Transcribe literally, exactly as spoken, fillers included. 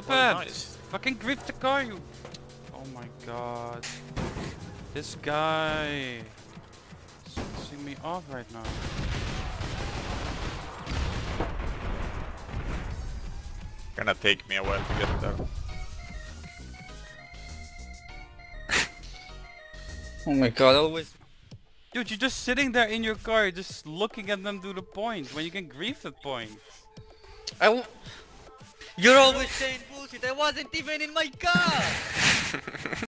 Griff Oh, it! nice. Fucking griff the car, you... Oh my god. This guy... is pissing me off right now. Gonna take me a while to get there. Oh my god, always. Dude, you're just sitting there in your car, just looking at them do the point, when you can grief the point. I w You're always saying bullshit, I wasn't even in my car!